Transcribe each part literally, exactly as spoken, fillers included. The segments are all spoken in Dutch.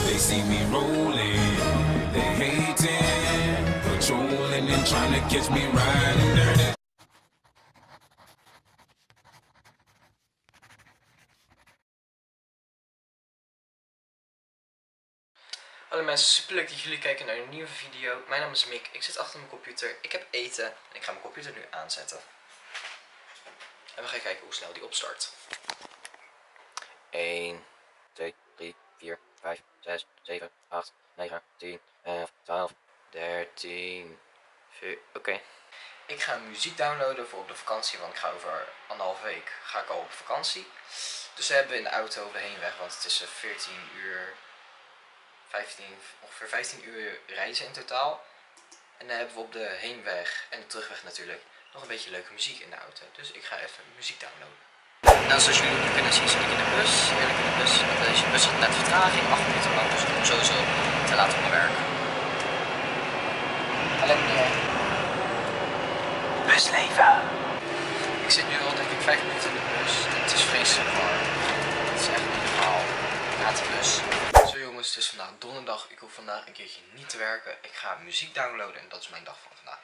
They see me rolling, they hating, patrolling and trying to catch me riding dirty. Hallo mensen, superleuk dat jullie kijken naar een nieuwe video. Mijn naam is Mick, ik zit achter mijn computer, ik heb eten en ik ga mijn computer nu aanzetten. En we gaan kijken hoe snel die opstart. een, twee, drie, vier, vijf, zes, zeven, acht, negen, tien, elf, twaalf, dertien, veertien. Oké. Okay. Ik ga muziek downloaden voor op de vakantie, want ik ga over anderhalve week ga ik al op vakantie. Dus we hebben in de auto op de heenweg, want het is veertien uur, vijftien, ongeveer vijftien uur reizen in totaal. En dan hebben we op de heenweg en de terugweg natuurlijk nog een beetje leuke muziek in de auto. Dus ik ga even muziek downloaden. Nou, zoals jullie nu kunnen zien zit ik in de bus, heerlijk in de bus. Deze bus had net vertraging, acht minuten lang, dus ik kom sowieso te laat op mijn werk. Hallo meneer. Busleven. Ik zit nu al denk ik vijf minuten in de bus. Het is vreselijk warm. Het is echt niet normaal. Na de bus. Zo jongens, het is vandaag donderdag. Ik hoef vandaag een keertje niet te werken. Ik ga muziek downloaden en dat is mijn dag van vandaag.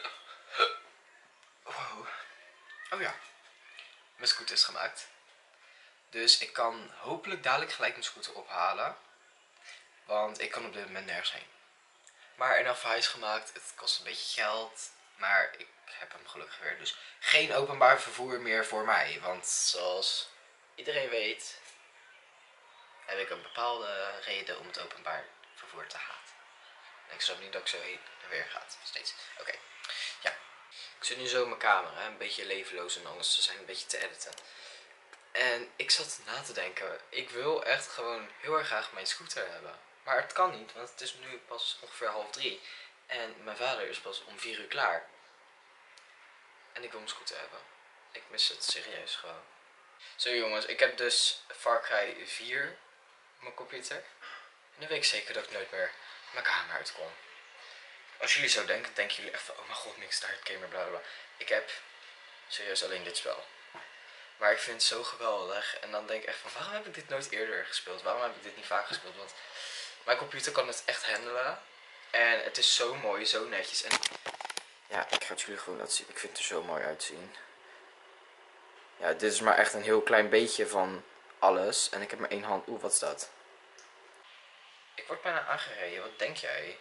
Wow. Oh ja. Mijn scooter is gemaakt. Dus ik kan hopelijk dadelijk gelijk mijn scooter ophalen. Want ik kan op dit moment nergens heen. Maar in afval hij is gemaakt. Het kost een beetje geld. Maar ik heb hem gelukkig weer. Dus geen openbaar vervoer meer voor mij. Want zoals iedereen weet, heb ik een bepaalde reden om het openbaar vervoer te haten. En ik snap niet dat ik zo heen en weer ga. Steeds. Oké. Okay. Ja. Ik zit nu zo in mijn kamer. Hè? Een beetje levenloos en alles. Ze zijn een beetje te editen. En ik zat na te denken. Ik wil echt gewoon heel erg graag mijn scooter hebben. Maar het kan niet. Want het is nu pas ongeveer half drie. En mijn vader is pas om vier uur klaar. En ik wil mijn scooter hebben. Ik mis het serieus gewoon. Zo jongens. Ik heb dus Far Cry vier op mijn computer. En dan weet ik zeker dat ik nooit meer mijn kamer uit kon. Als jullie zo denken, denken jullie echt van, oh mijn god, niks daar, gamer, bla bla. Ik heb serieus alleen dit spel. Maar ik vind het zo geweldig. En dan denk ik echt van, waarom heb ik dit nooit eerder gespeeld? Waarom heb ik dit niet vaak gespeeld? Want mijn computer kan het echt handelen. En het is zo mooi, zo netjes. En ja, ik ga het jullie gewoon laten zien. Ik vind het er zo mooi uitzien. Ja, dit is maar echt een heel klein beetje van alles. En ik heb maar één hand. Oeh, wat is dat? Ik word bijna aangereden. Wat denk jij?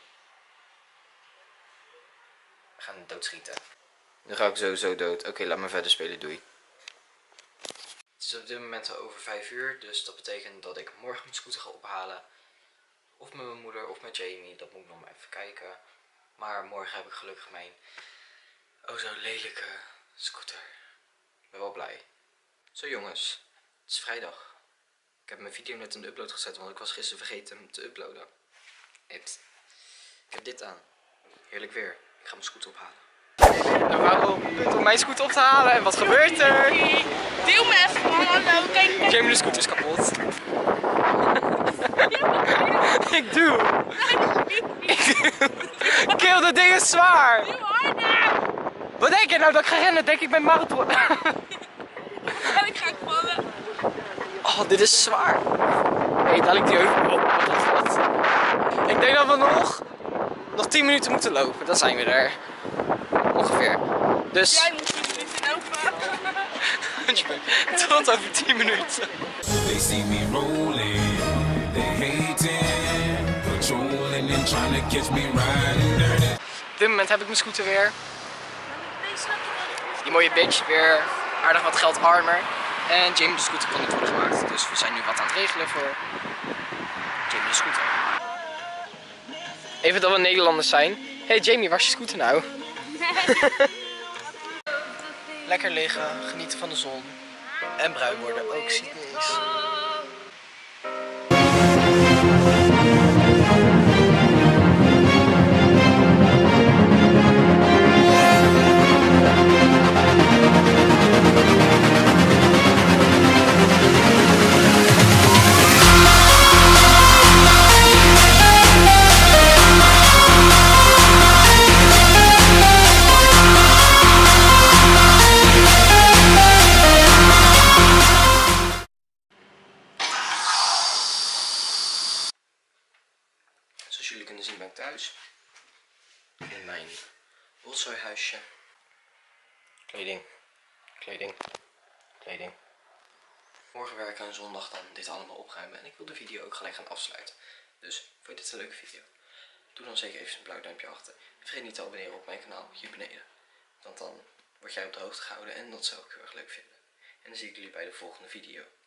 We gaan hem doodschieten. Nu ga ik sowieso dood. Oké, okay, laat me verder spelen. Doei. Het is op dit moment al over vijf uur. Dus dat betekent dat ik morgen mijn scooter ga ophalen. Of met mijn moeder of met Jamie. Dat moet ik nog maar even kijken. Maar morgen heb ik gelukkig mijn oh zo lelijke scooter. Ik ben wel blij. Zo jongens. Het is vrijdag. Ik heb mijn video net in de upload gezet. Want ik was gisteren vergeten hem te uploaden. It. Ik heb dit aan. Heerlijk weer. Ik ga mijn scooter ophalen. En waarom punt om mijn scooter op te halen? En wat gebeurt er? Deel me even man, hallo, kijk, kijk. Jamie, de scooter is kapot. Ik doe. Kill, dat ding is zwaar. Wat denk je nou dat ik ga rennen? Denk ik bij marathon. En ik ga ik vallen. Oh, dit is zwaar. Hé, hey, ik die over. Oh, wat, wat. Ik denk dat we nog, nog tien minuten moeten lopen. Dan zijn we er. Ongeveer. Dus. Jij moet tien minuten lopen. Tot over tien minuten. They see me rolling, they hating, patrolling and trying to catch me riding dirty. Op dit moment heb ik mijn scooter weer. Die mooie bitch, weer aardig wat geld armer. En Jamie de scooter kon niet worden gemaakt. Dus we zijn nu wat aan het regelen voor Jamie de scooter. Even dat we Nederlanders zijn. Hey Jamie, waar is je scooter nou? Lekker liggen, genieten van de zon. En bruin worden, ook ziet niks. Zoals jullie kunnen zien ben ik thuis. In mijn rotzooihuisje. Kleding. Kleding. Kleding. Morgen werken en zondag dan dit allemaal opruimen. En ik wil de video ook gelijk gaan afsluiten. Dus vond je dit een leuke video? Doe dan zeker even een blauw duimpje achter. Vergeet niet te abonneren op mijn kanaal hier beneden. Want dan word jij op de hoogte gehouden en dat zou ik heel erg leuk vinden. En dan zie ik jullie bij de volgende video.